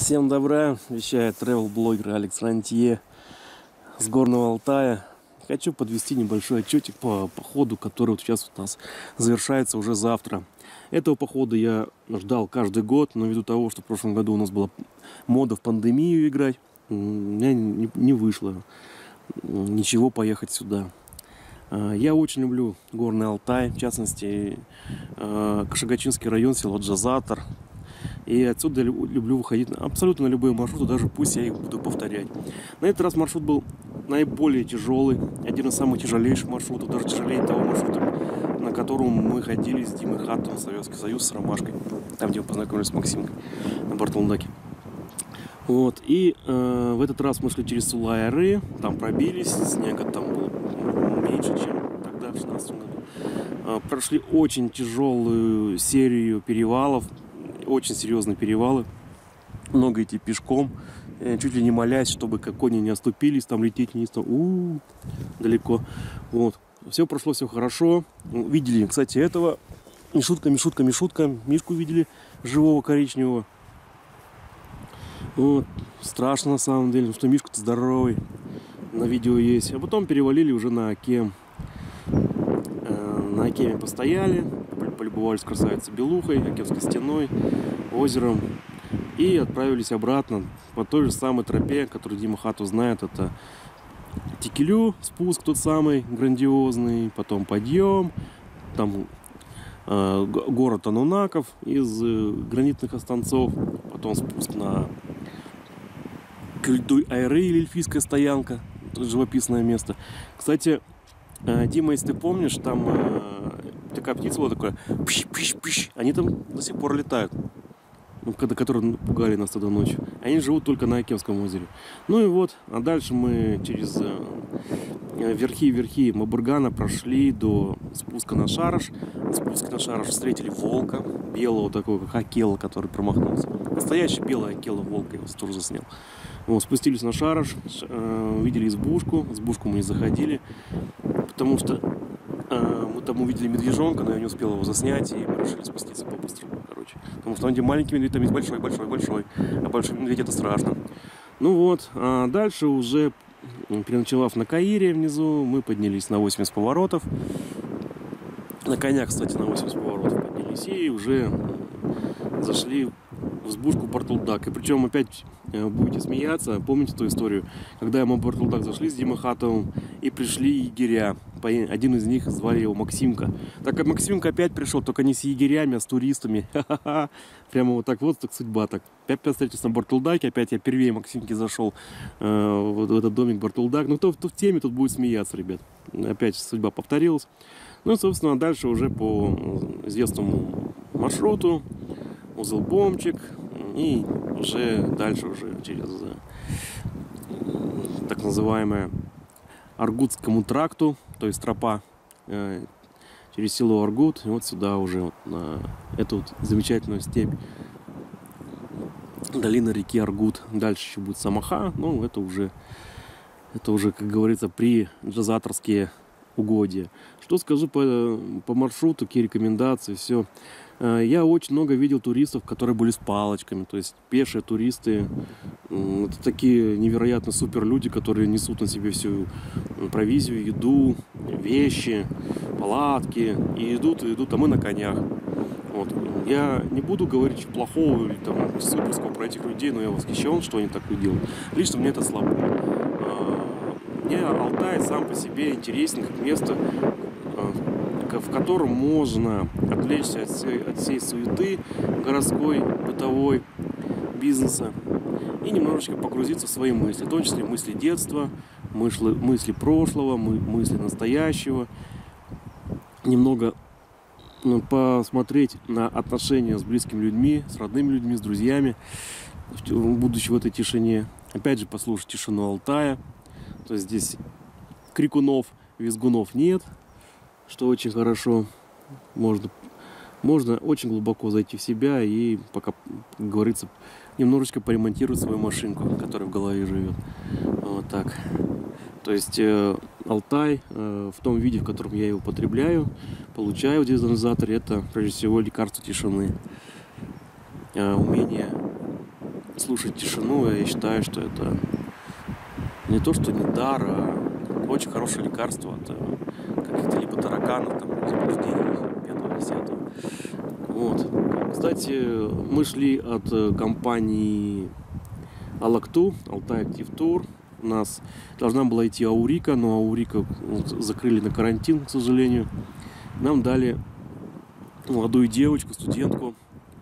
Всем добра, вещает travel-блогер Алекс Рантье с Горного Алтая. Хочу подвести небольшой отчетик по походу, который вот сейчас у нас завершается уже завтра. Этого похода я ждал каждый год, но ввиду того, что в прошлом году у нас была мода в пандемию играть, у меня не вышло ничего поехать сюда. Я очень люблю Горный Алтай, в частности Кашагачинский район, село Джазатор. И отсюда люблю выходить абсолютно на любые маршруты, даже пусть я их буду повторять. На этот раз маршрут был наиболее тяжелый, один из самых тяжелейших маршрутов, даже тяжелее того маршрута, на котором мы ходили с Димой Хатом в Советский Союз с Ромашкой, там, где мы познакомились с Максимкой на Бартолдаке. Вот, и в этот раз мы шли через Сулай-Ары, там пробились, снега там было меньше, чем тогда, в 2016 году. Прошли очень тяжелую серию перевалов, очень серьезные перевалы, много идти пешком, чуть ли не молясь, чтобы кони не оступились, там лететь вниз, там далеко. Вот. Все прошло, все хорошо. Видели, кстати, этого Мишутка, Мишку видели, живого коричневого. Вот. Страшно на самом деле, потому что Мишка-то здоровый, на видео есть. А потом перевалили уже на Акем. На Акеме постояли, полюбовались красавицей Белухой, Акемской стеной, озером. И отправились обратно по той же самой тропе, которую Дима Хату знает. Это Текелю, спуск тот самый грандиозный, потом подъем, там город Анунаков из гранитных останцов, потом спуск на Кюльдуй-Айры или эльфийская стоянка, живописное место. Кстати, Дима, если ты помнишь, там такая птица была такая, пш-пш-пш, они там до сих пор летают, которые пугали нас тогда ночью. Они живут только на Акемском озере. Ну и вот, а дальше мы через верхи Мабургана прошли до спуска на Шараш. На спуске на Шараш встретили волка, белого такого, как Акела, который промахнулся. Настоящий белый Акела, волк, я его тоже заснял. Вот, спустились на Шараш, увидели избушку. Избушку мы не заходили, потому что мы там увидели медвежонка, но я не успел его заснять, и мы решили спуститься по-быстрому, короче. Потому что он где маленький медведь, там есть большой, а большой медведь — это страшно. Ну вот, а дальше уже, переночевав на Каире внизу, мы поднялись на 80 поворотов. На конях, кстати, на 80 поворотов поднялись, и уже зашли в избушку Бартолдак. И причем опять будете смеяться, помните ту историю, когда мы в Бартолдак зашли с Димой Хатовым, и пришли егеря. Один из них звали его Максимка. Так как Максимка опять пришел, только не с егерями, а с туристами. Ха-ха-ха. Прямо вот так вот, так судьба так. Опять встретился на Бартолдаке, опять я первее Максимки зашел в этот домик Бартолдак. Ну, кто в теме, тут будет смеяться, ребят. Опять судьба повторилась. Ну и, собственно, дальше уже по известному маршруту, Узелбомчик, и уже дальше уже через так называемое Аргутскому тракту, то есть тропа через село Аргут, и вот сюда уже вот, на эту вот замечательную степь, долина реки Аргут. Дальше еще будет Самаха, но это уже, как говорится, при джазаторские угодья. Что скажу по маршруту, какие рекомендации, все. Я очень много видел туристов, которые были с палочками, то есть пешие туристы. Это такие невероятно супер люди, которые несут на себе всю провизию, еду, вещи, палатки, и идут, а мы на конях. Вот. Я не буду говорить плохого или там суперского про этих людей, но я восхищен, что они так делают. Лично мне это слабо. Мне Алтай сам по себе интересен как место, в котором можно отвлечься от всей суеты городской, бытовой, бизнеса и немножечко погрузиться в свои мысли, в том числе мысли детства, мысли прошлого, мысли настоящего, немного посмотреть на отношения с близкими людьми, с родными людьми, с друзьями, будучи в этой тишине. Опять же, послушать тишину Алтая. То есть здесь крикунов, визгунов нет, что очень хорошо. Можно очень глубоко зайти в себя и, пока, как говорится, немножечко поремонтировать свою машинку, которая в голове живет. Вот так. То есть Алтай в том виде, в котором я его потребляю, получаю в дезонализаторе, это прежде всего лекарство тишины. Умение слушать тишину. Я считаю, что это не то, что не дар, а очень хорошее лекарство от каких-то либо тараканов, там, возбуждений 5-10. Вот. Кстати, мы шли от компании Алакту, Altai Active Tour. У нас должна была идти Аурика, но Аурика закрыли на карантин, к сожалению. Нам дали молодую девочку, студентку.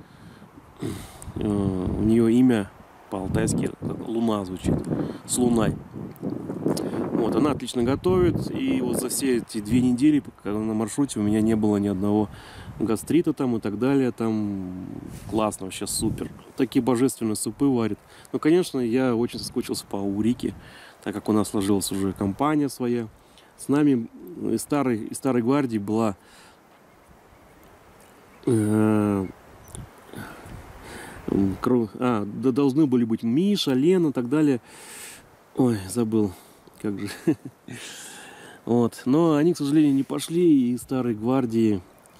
У нее имя по-алтайски как Луна звучит, с Луной. Вот, она отлично готовит, и вот за все эти 2 недели, пока на маршруте, у меня не было ни одного гастрита там и так далее. Там классно, вообще супер. Такие божественные супы варят. Ну, конечно, я очень соскучился по Аурике, так как у нас сложилась уже компания своя. С нами из старой гвардии была должны были быть Миша, Лена и так далее. Ой, забыл, как же. Вот. Но они, к сожалению, не пошли, и старой гвардии.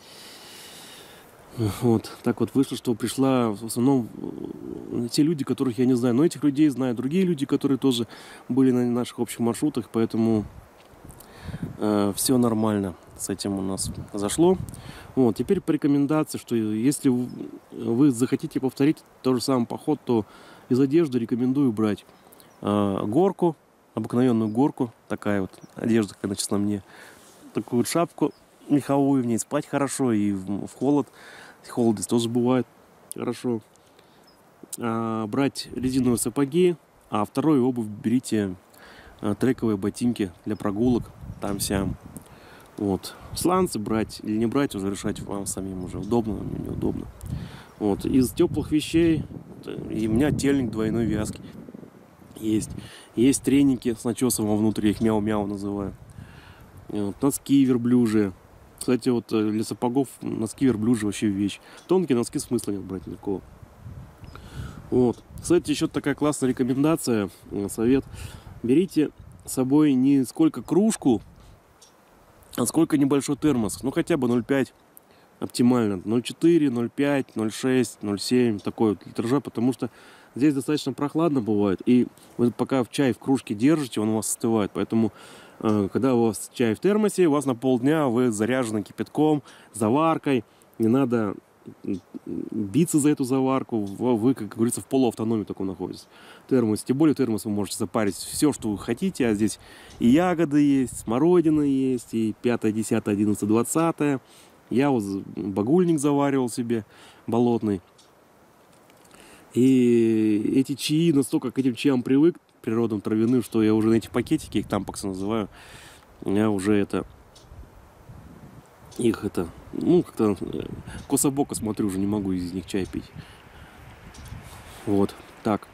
Вот. Так вот вышло, что пришла в основном те люди, которых я не знаю. Но этих людей знают другие люди, которые тоже были на наших общих маршрутах. Поэтому все нормально с этим у нас зашло. Вот. Теперь по рекомендации, что если вы захотите повторить тот же самый поход, то из одежды рекомендую брать горку, обыкновенную горку, такая вот одежда, когда честно мне, такую вот шапку меховую, в ней спать хорошо, и в холод, холодность тоже бывает хорошо. Брать резиновые сапоги, а вторую обувь берите трековые ботинки для прогулок, там сям. Вот. Сланцы брать или не брать, уже решать вам самим, уже удобно, неудобно. Вот. Из теплых вещей, и у меня тельник двойной вязки есть. Есть треники с начесом вовнутрь, я их мяу-мяу называю. Вот. Носки верблюжие. Кстати, вот для сапогов носки верблюжие вообще вещь. Тонкие носки смысла нет брать никакого. Вот. Кстати, еще такая классная рекомендация, совет. Берите с собой не сколько кружку, а сколько небольшой термос. Ну, хотя бы 0,5 оптимально. 0,4, 0,5, 0,6, 0,7. Такой вот литража, потому что здесь достаточно прохладно бывает. И вы пока чай в кружке держите, он у вас остывает. Поэтому, когда у вас чай в термосе, у вас на полдня вы заряжены кипятком, заваркой. Не надо биться за эту заварку. Вы, как говорится, в полуавтономии таком находитесь. Термос. Тем более термос вы можете запарить все, что вы хотите. А здесь и ягоды есть, смородина есть, и 5, 10, 11, 20. Я вот багульник заваривал себе, болотный. И эти чаи, настолько к этим чаям привык, природным травяным, что я уже на эти пакетики, их тампаксы называю, я уже как-то кособоко смотрю, уже не могу из них чай пить. Вот, так.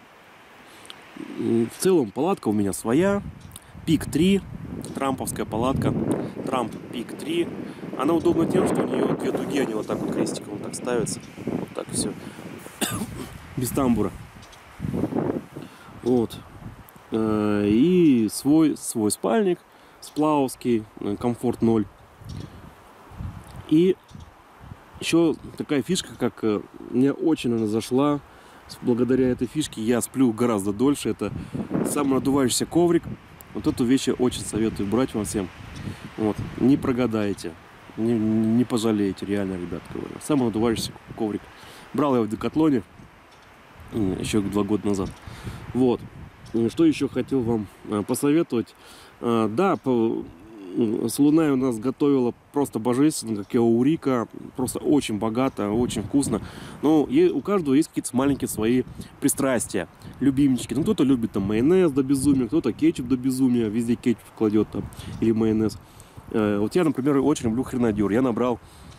В целом палатка у меня своя. Пик 3, трамповская палатка. Трамп Пик 3. Она удобна тем, что у нее 2 дуги, они вот так вот крестиком вот так ставятся. Вот так все. Без тамбура. Вот. И свой спальник сплавовский, комфорт 0. И еще такая фишка, как мне очень она зашла. Благодаря этой фишке я сплю гораздо дольше. Это самонадувающийся коврик. Вот эту вещь я очень советую брать вам всем. Вот. Не прогадаете. Не пожалеете, реально, ребят, говорю. Самонадувающийся коврик. Брал я в Декатлоне еще 2 года назад. Вот. Что еще хотел вам посоветовать. Да, с Луной у нас готовила просто божественно, как и Аурика. Просто очень богато, очень вкусно. Но у каждого есть какие-то маленькие свои пристрастия, любимчики. Ну, кто-то любит там майонез до безумия, кто-то кетчуп до безумия. Везде кетчуп кладет там, или майонез. Вот я, например, очень люблю хренадер. Я набрал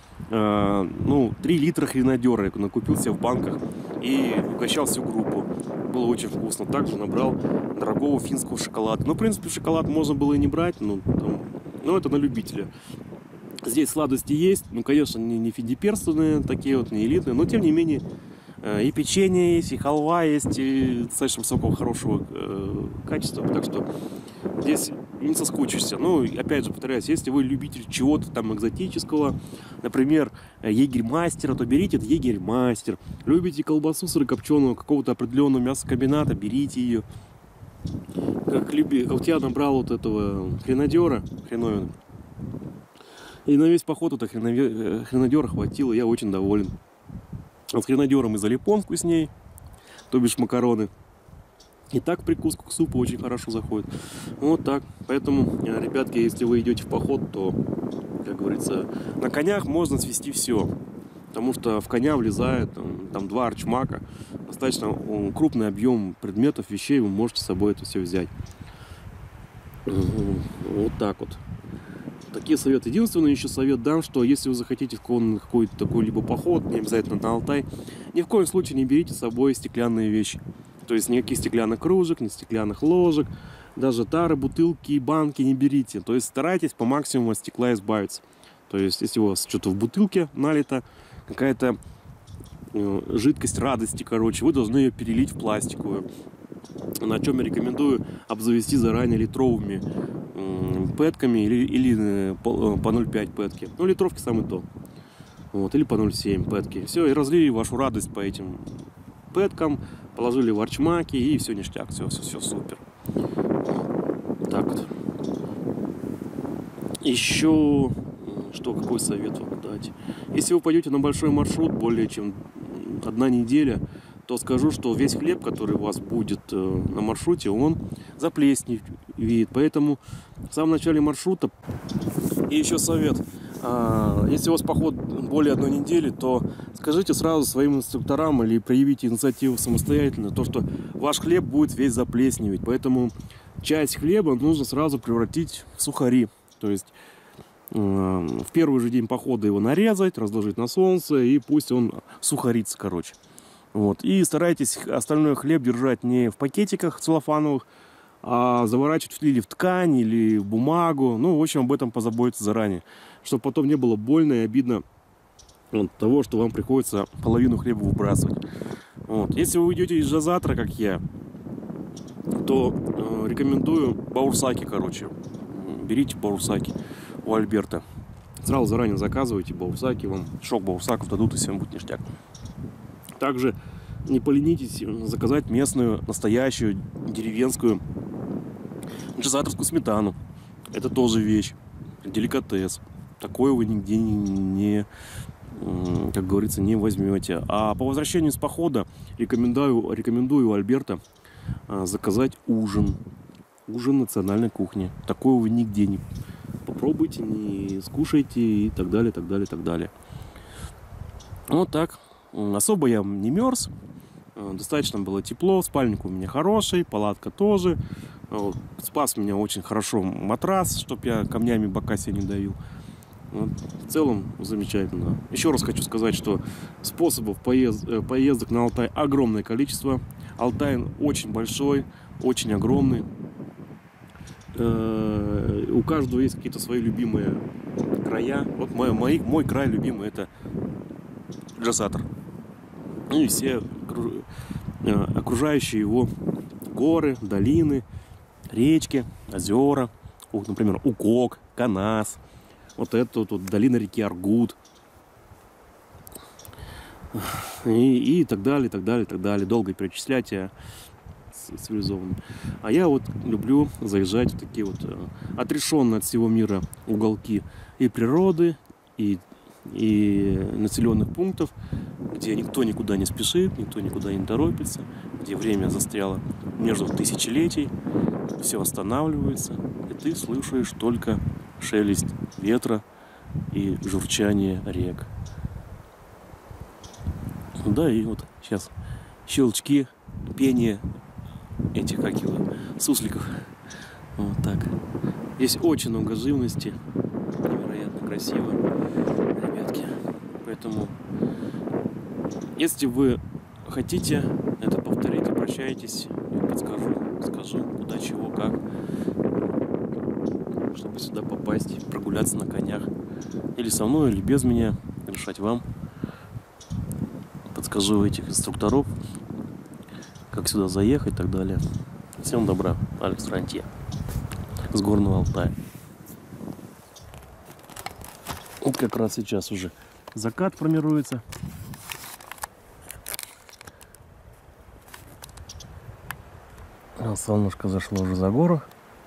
3 литра хренадера. Я накупил себе в банках и угощал всю группу. Было очень вкусно. Также набрал дорогого финского шоколада. Ну, в принципе, шоколад можно было и не брать. Но это на любителя. Здесь сладости есть. Ну, конечно, не фидиперсовые такие вот, не элитные. Но, тем не менее, и печенье есть, и халва есть. И достаточно высокого, хорошего качества. Так что здесь не соскучишься. Ну, опять же, повторяюсь, если вы любитель чего-то там экзотического, например, егерь-мастера, то берите этот егерь-мастер. Любите колбасу сырокопченую какого-то определенного мясокомбината, берите ее. Как вот я набрал вот этого хренадера, хреновина. И на весь поход это хренадера хватило, я очень доволен. А с хренадером и залипон вкусней, то бишь макароны. И так прикус к супу очень хорошо заходит. Вот так. Поэтому, ребятки, если вы идете в поход, то, как говорится, на конях можно свести все. Потому что в коня влезает там 2 арчмака. Достаточно крупный объем предметов, вещей, вы можете с собой это все взять. Вот так вот. Такие советы. Единственный еще совет дам, что если вы захотите в какой-то такой либо поход, не обязательно на Алтай, ни в коем случае не берите с собой стеклянные вещи. То есть никаких стеклянных кружек, ни стеклянных ложек, даже тары, бутылки и банки не берите. То есть старайтесь по максимуму от стекла избавиться. То есть если у вас что-то в бутылке налито, какая-то жидкость радости, короче, вы должны ее перелить в пластиковую. На чем я рекомендую обзавести заранее литровыми пэтками или по 0,5 пэтки. Ну, литровки самое то. Вот, или по 0,7 пэтки. Все, и разлили вашу радость по этим пэткам, положили в арчмаки, и все ништяк, все супер. Так вот. Еще какой совет вам дать? Если вы пойдете на большой маршрут, более чем 1 неделя, то скажу, что весь хлеб, который у вас будет на маршруте, он заплесневеет. Поэтому в самом начале маршрута. И еще совет. Если у вас поход более 1 недели, то скажите сразу своим инструкторам или проявите инициативу самостоятельно, то что ваш хлеб будет весь заплесневеть. Поэтому часть хлеба нужно сразу превратить в сухари. То есть в первый же день похода его нарезать, разложить на солнце, и пусть он сухарится, короче. Вот. И старайтесь остальной хлеб держать не в пакетиках целлофановых, а заворачивать или в ткань, или в бумагу. Ну, в общем, об этом позаботиться заранее, чтобы потом не было больно и обидно от того, что вам приходится половину хлеба выбрасывать. Вот. Если вы уйдете из дозатора, как я, то рекомендую баурсаки, короче. Берите баурсаки у Альберта. Сразу заранее заказывайте баурсаки, вам шок баурсаков дадут, и всем будет ништяк. Также не поленитесь заказать местную, настоящую, деревенскую джазаторскую сметану. Это тоже вещь, деликатес. Такое вы нигде не, как говорится, не возьмете. А по возвращению с похода рекомендую у Альберта заказать ужин. Ужин национальной кухни. Такое вы нигде не попробуйте, не скушайте и так далее, так далее, так далее. Вот так. Особо я не мерз. Достаточно было тепло. Спальник у меня хороший, палатка тоже. Спас меня очень хорошо матрас, чтоб я камнями бока себе не давил. Вот. В целом замечательно. Еще раз хочу сказать, что способов поездок на Алтай огромное количество. Алтай очень большой, очень огромный. У каждого есть какие-то свои любимые края. Вот мой край любимый — это Джасатор. Ну и все окружающие его горы, долины, речки, озера. Например, Укок, Канас. Вот это вот долина реки Аргут. И так далее, так далее, так далее. Долго перечислять цивилизованно. А я вот люблю заезжать в такие вот отрешенные от всего мира уголки и природы, и населенных пунктов, где никто никуда не спешит, никто никуда не торопится, где время застряло между тысячелетий, все останавливается, и ты слышишь только шелест ветра и журчание рек. Да, и вот сейчас щелчки, пение этих, сусликов. Вот так. Здесь очень много живности. Невероятно красиво, ребятки. Поэтому, если вы хотите это повторить, обращайтесь, я скажу, куда, чего, как, чтобы сюда попасть, прогуляться на конях. Или со мной, или без меня, решать вам. Подскажу этих инструкторов, как сюда заехать и так далее. Всем добра, Алекс Рантье. с Горного Алтая. Вот как раз сейчас уже закат формируется. Солнышко зашло уже за гору.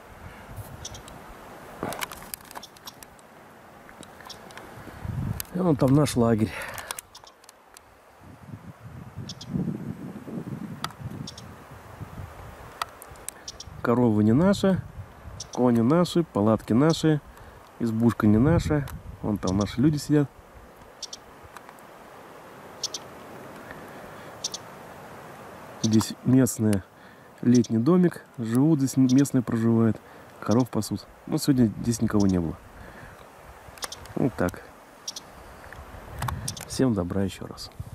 И вон там наш лагерь. Коровы не наши, кони наши, палатки наши, избушка не наша. Вон там наши люди сидят. Здесь местные, летний домик, живут здесь, местные проживают, коров пасут. Но сегодня здесь никого не было. Вот так. Всем добра еще раз.